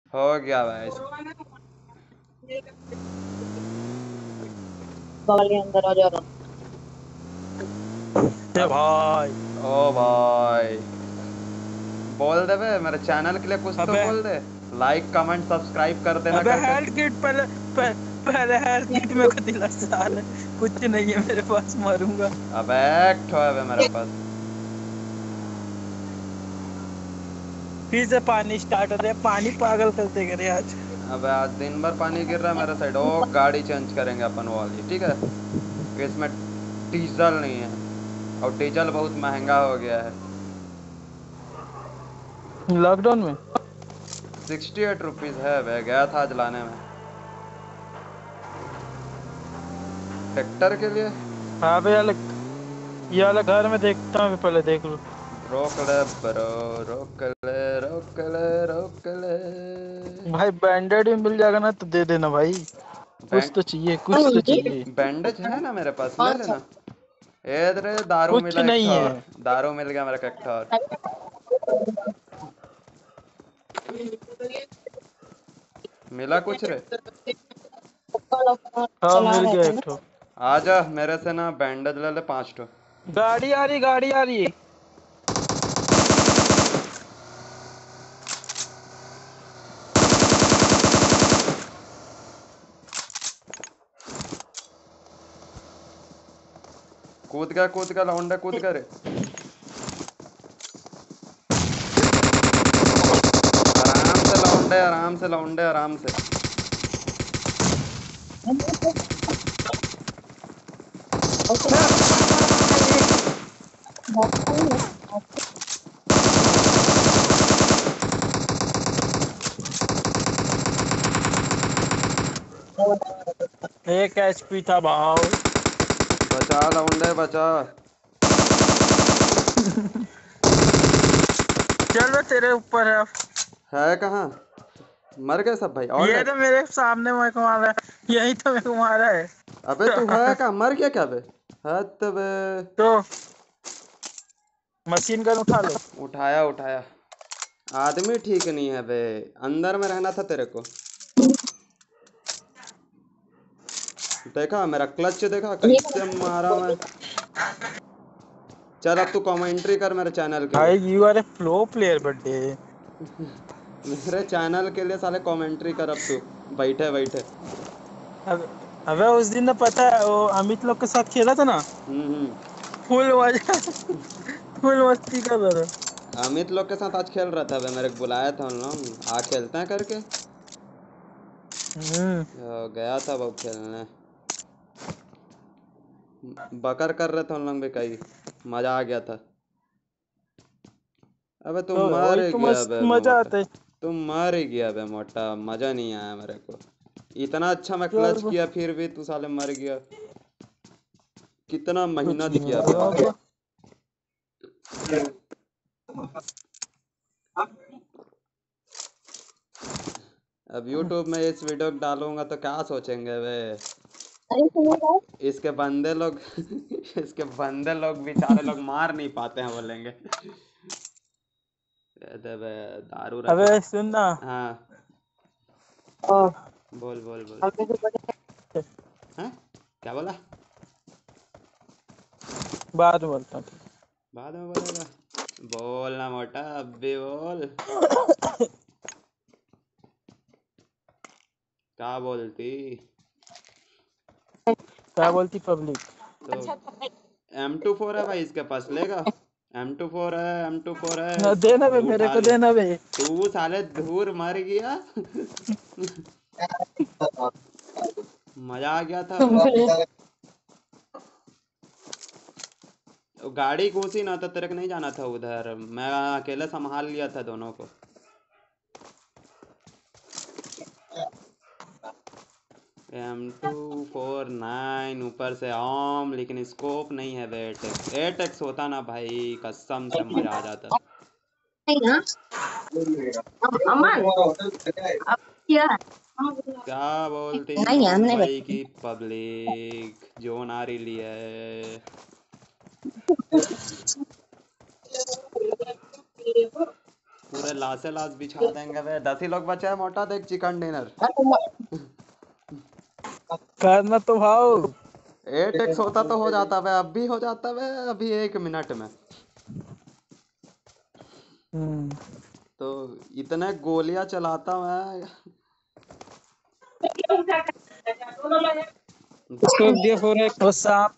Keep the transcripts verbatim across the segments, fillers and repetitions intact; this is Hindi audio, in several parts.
हो गया भाई। वाले अंदर आ जा रहा। ए भाई ओ भाई बोल दे बे, मेरे चैनल के लिए कुछ तो अबे बोल दे। लाइक कमेंट सब्सक्राइब कर देना अबे करके। हेल्थ किट पहले पह, पहले हेल्थ किट में को दिला साले। कुछ नहीं है मेरे पास, मरूंगा। अबे एक ठो है बे मेरे पास। फिर से पानी स्टार्ट हो रहा है। पानी पागल कर देगा रे आज। अबे आज दिन भर पानी गिर रहा है मेरे साइड। ओ गाड़ी चेंज करेंगे अपन वाली, ठीक है। इसमें डीजल नहीं है, और डीजल बहुत महंगा हो गया है। लॉकडाउन में सिक्सटी एट रुपीज़ है बे, गया था आज लाने में ट्रैक्टर के लिए। हाँ भाई, अलग ये वाला घर में देखता हूँ, पहले देख लो। रोक ले ब्रो, रोक ले रोक ले रोक ले। भाई बैंडेड भी मिल जाएगा ना तो दे देना भाई। कुछ तो चाहिए, कुछ तो चाहिए। बैंडेज है ना मेरे पास, ले लेना। ए रे दारू कुछ मिला एक नहीं ठो है। और। दारू मिल गया मेरे को एक ठो और। मिला कुछ रे? हाँ मिल गया एक ठो। आजा मेरे से ना बैंडेज ले ले पाँच ठो। गाड़ी आ रही, गाड़ी आ रही। कूद गया कूद गया लौंडा, कूद गया रे। आराम से लौंडे, आराम से लौंडे, आराम से। एक एचपी था भाव। बचा लौंडे बचा। चलो तेरे ऊपर है। है कहाँ? मर गए सब भाई? और ये ले। तो मेरे सामने मेरे को मारा है, यही तो मेरे को मारा है। अबे तू है कहाँ? मर गया क्या बे? हद बे। तो मशीन गन उठा लो। उठाया उठाया। आदमी ठीक नहीं है बे, अंदर में रहना था तेरे को। देखा मेरा क्लच, देखा कैसे मारा मैं। चल अब तू कमेंट्री कर मेरे चैनल के लिए। भाई you are a pro player birthday. मेरे चैनल के लिए साले कमेंट्री कर अब तू, बैठे बैठे। अब अबे उस दिन ना पता है वो अमित लोग के साथ खेला था ना, हम्म हम्म। फुल मजा, फुल मस्ती कर रहा था। अमित लोग के साथ आज खेल रहा था बे, मेरे को बुलाया था उन लोग, आ खेलते हैं करके। हम्म तो गया था वो खेलने। बकर कर रहे थे उन लोग भी, कई मजा आ गया था। अबे तुम तो मर वही तो गया मस्त बे मजा मोटा। आता है। तुम मर ही गया बे मोटा, मजा नहीं आया मेरे को। इतना अच्छा मैं क्लच चल किया फिर भी तू साले मर गया। कितना कुछ मेहनत नहीं किया बे होगा मैं। अब। अब यूट्यूब में इस वीडियो को डालूंगा तो क्या सोचेंगे बे इसके बंदे लोग। इसके बंदे लोग बेचारे लोग मार नहीं पाते हैं, बोलेंगे। कहते बे दारू रखे। अबे सुन ना। हाँ बोल बोल बोल। हाँ क्या बोला? बाद में बोलता हूँ। बाद में बोलेगा। बोल ना मोटा, अब भी बोल। क्या बोलती? क्या बोलती पब्लिक? तो एम टू फोर है भाई इसके पास, लेगा? एम टू फोर है, एम टू फोर है। ना देना बे, मेरे उठा को ले। देना बे। तू साले धूर मर गया। मजा आ गया था बे। वो गाड़ी घुसी ना तो तेरे को नहीं जाना था उधर, मैं अकेले संभाल लिया था दोनों को। एम टू फोर नाइन ऊपर से आम, लेकिन स्कोप नहीं है बे। एटेक्स एटेक्स होता ना भाई, कसम से मजा आ जाता। क्या बोलती मुंबई की पब्लिक, जोन आ रही है। पूरे लाशे लाश बिछा देंगे बे। दस ही लोग बचे हैं मोटा, देख चिकन डिनर। करना तो भाव। एट एक्स होता तो हो जाता बे, अब भी हो जाता बे अभी एक मिनट में। हम्म। तो इतने गोलियां चलाता मैं। इसको दिया फोर एक्स। वो साम,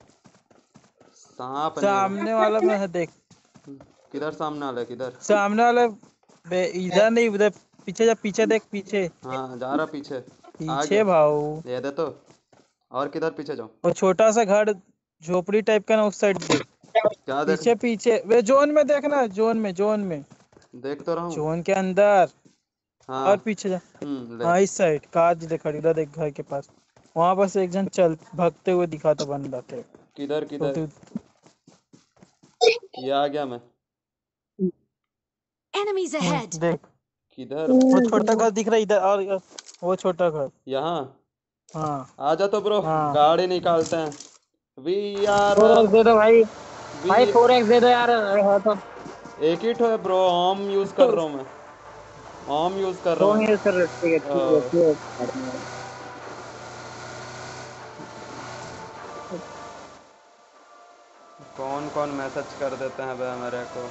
सांप नहीं सामने वाला बे। में है देख। किधर सामने वाला, किधर? सामने वाला बे, इधर नहीं उधर। पीछे जा, पीछे देख पीछे। हाँ जा रहा पीछे। आ पीछे गया। भाव। ये दे तो। और किधर पीछे जाऊं? वो छोटा सा घर झोपड़ी टाइप का ना, उस साइड देख। क्या देख? पीछे पीछे वे जोन में देखना, जोन में जोन में देख तो रहा हूँ। जोन के अंदर। हाँ। और पीछे जा। हम्म ले। हाँ इस साइड कार देख, इधर देख घर के पास। वहां पर से एक जन चल भागते हुए दिखा था बंदा थे। किधर तो किधर? तू ये आ गया मैं। Enemies हम्म, ahead! देख किधर? वो छोटा घर दिख रहा है इधर, और वो छोटा घर। यहाँ। हाँ आ जा तो ब्रो, हाँ। गाड़ी निकालते हैं। वी आर फोर एक्स दे दो भाई। वी। भाई फोर एक्स दे दो यार। हाँ तो एक ही ठो है ब्रो, ओम यूज कर रहा हूँ मैं। ओम यूज कर रहा फोन हूँ। यूज कर रहे हो? ठीक है ठीक है अ, ठीक है। कौन कौन मैसेज कर देते हैं बे मेरे को?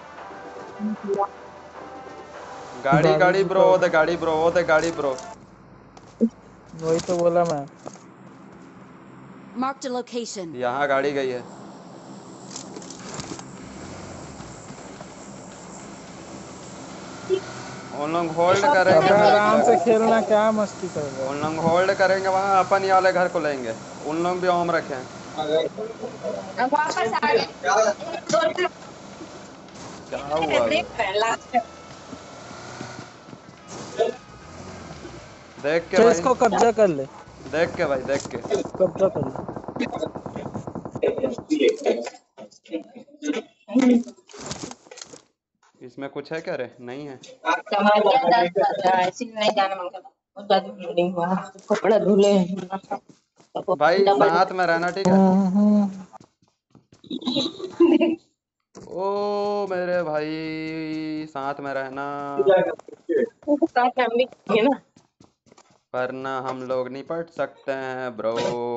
गाड़ी गाड़ी गाड़ी ब्रो, दिखा, वो दे गाड़ी ब्रो, वो दे गाड़ी ब्रो। वही तो बोला मैं। Marked a location. यहाँ गाड़ी गई है। उन लोग होल्ड करेंगे अबे मैं आराम से देख। खेलना, क्या मस्ती कर रहा है। उन लोग होल्ड करेंगे वहाँ, अपन ये वाले घर को लेंगे। उन लोग भी ओम रखे हैं। अब वापस आ गए। क्या हुआ बे? देख के चल भाई। इसको कब्जा कर ले, देख के भाई, देख के। कब्जा कर ले। इसमें कुछ है क्या रे? नहीं है। नहीं जाना मन करता, कपड़ा धुले। भाई साथ में रहना, ठीक है? हम्म, हम्म। ओ मेरे भाई, साथ में रहना। वरना हम लोग निपट सकते हैं ब्रो।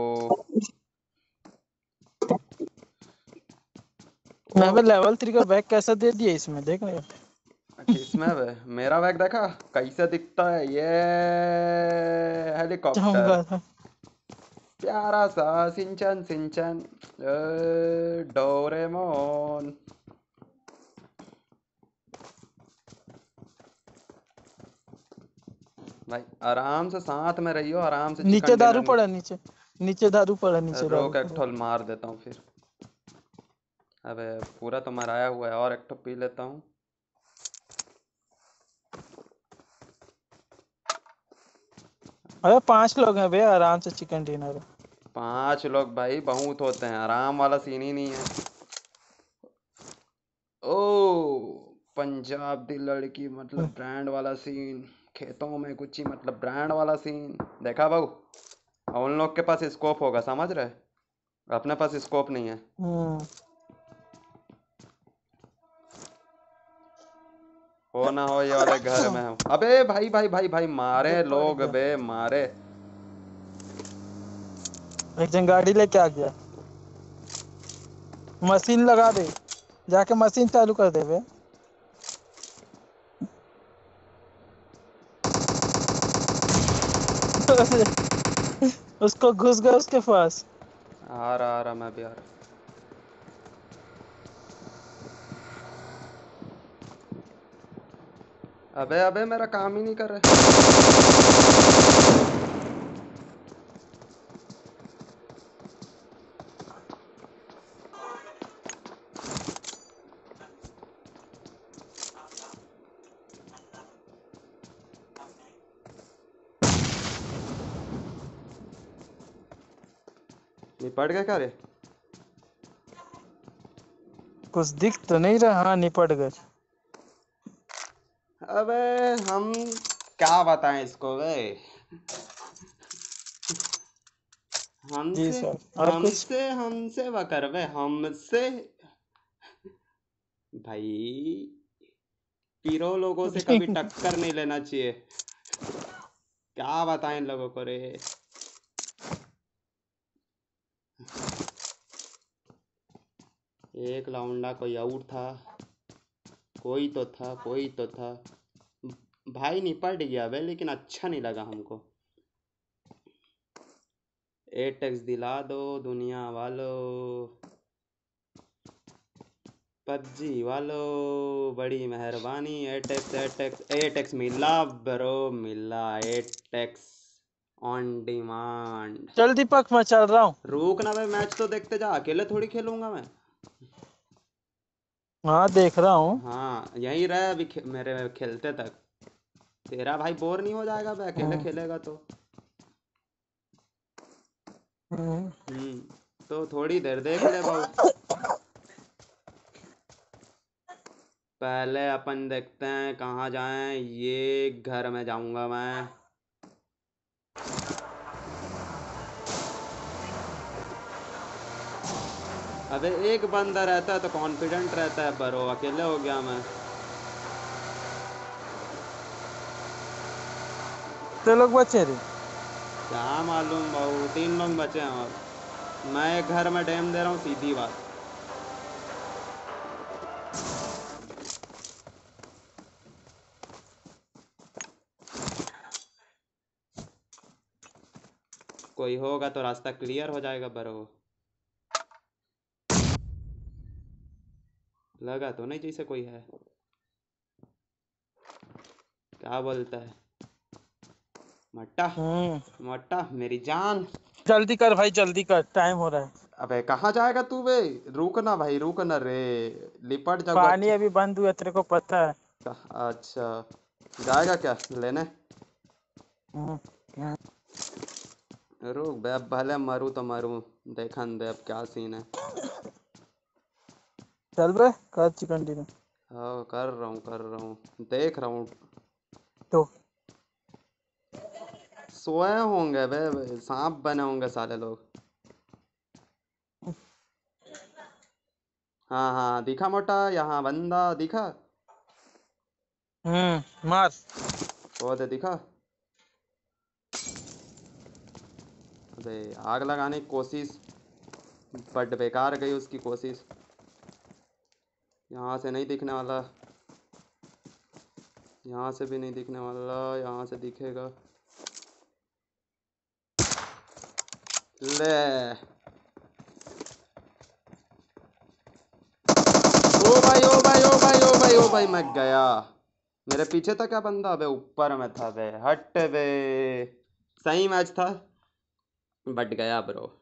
ओ मैं लेवल थ्री का बैग कैसा दे दिया इसमें, देख रहे हो? किसमें बे? मेरा बैग देखा कैसे दिखता है ये? हेलीकॉप्टर। जाऊंगा था। प्यारा सा सिंचन सिंचन। ए, डोरेमोन। भाई आराम से साथ में रहियो, आराम से नीचे चिकन दारू डिनर। पड़ा, नीचे नीचे दारू पड़ा, नीचे दारू रोक एक पड़ा। ठोल मार देता हूँ फिर। अबे पूरा तो मराया हुआ है, और एक ठो पी लेता हूँ। अरे पांच लोग हैं बे, आराम से चिकन डिनर। पांच लोग भाई बहुत होते हैं, आराम वाला सीन ही नहीं है। ओ पंजाब दी लड़की मतलब ब्रांड वाला सीन। खेतों में गुच्ची मतलब ब्रांड वाला सीन। देखा बाबू? और उन लोग के पास स्कोप होगा, समझ रहे? अपने पास स्कोप नहीं है। हम्म। हो ना हो ये वाले घर में हो। अबे भाई भाई भाई भाई, मारे वो पड़ लोग गया, बे, मारे। एक जन गाड़ी लेके आ गया। मशीन लगा दे, जाके मशीन चालू कर दे बे। उसको घुस गया उसके पास। आ रहा आ रहा, मैं भी आ रहा। अबे अबे मेरा काम ही नहीं कर रहा। निपट गए क्या रे? कुछ दिख तो नहीं रहा। हाँ निपट गए। अबे हम क्या बताएं इसको बे? जी हमसे सर, और कुछ? हमसे हमसे वकर बे, हमसे। भाई पीरो लोगों से कभी टक्कर नहीं लेना चाहिए। क्या बताएं इन लोगों को रे। एक लौंडा कोई और था, कोई तो था कोई तो था भाई निपट गया बे, लेकिन अच्छा नहीं लगा हमको। एट एक्स दिला दो दुनिया वालों, पबजी वालों बड़ी मेहरबानी। Eight X eight X eight X मिला ब्रो, मिला एट एक्स ऑन डिमांड। चल दीपक मैं चल रहा हूँ। रुक ना भाई, मैच तो देखते जा, अकेले थोड़ी खेलूंगा मैं। हाँ देख रहा हूँ। हाँ यहीं रह अभी खे, मेरे खेलते तक। तेरा भाई बोर नहीं हो जाएगा भाई अकेले खेलेगा तो। हम्म तो थोड़ी देर देख ले बाबू। पहले अपन देखते हैं कहाँ जाएं। ये घर में जाऊंगा मैं। अबे एक बंदा रहता है तो कॉन्फिडेंट रहता है ब्रो, अकेले हो गया मैं। तो लोग बचे रे। क्या मालूम बाबू, तीन लोग बचे हैं और मैं एक घर में डैम दे रहा हूँ, सीधी बात। कोई होगा तो रास्ता क्लियर हो जाएगा ब्रो। लगा तो नहीं जैसे कोई है। क्या बोलता है मट्टा? मट्टा मेरी जान। जल्दी कर भाई जल्दी कर, टाइम हो रहा है। अबे कहाँ जाएगा तू बे? रुक ना भाई रुक ना रे, लिपट जाऊंगा। पानी अभी बंद हुआ तेरे को पता है। अच्छा जाएगा क्या लेने? रुक बे, अब भले मरू तो मरू, देखन दे अब क्या सीन है। चल बे कर चिकन डिनर। हाँ कर रहा हूँ कर रहा हूँ, देख रहा हूँ। तो सोए होंगे बे, बे सांप बने होंगे साले लोग। हाँ हाँ दिखा मोटा, यहाँ बंदा दिखा। हम्म मार। वो दे दिखा। अबे आग लगाने की कोशिश बट बेकार गई उसकी कोशिश। यहाँ से नहीं दिखने वाला, यहाँ से भी नहीं दिखने वाला, यहाँ से दिखेगा। ले ओ भाई ओ भाई ओ भाई ओ भाई ओ भाई मैं गया। मेरे पीछे था क्या बंदा? बे ऊपर में था बे, हट बे। सही मैच था बट गया ब्रो।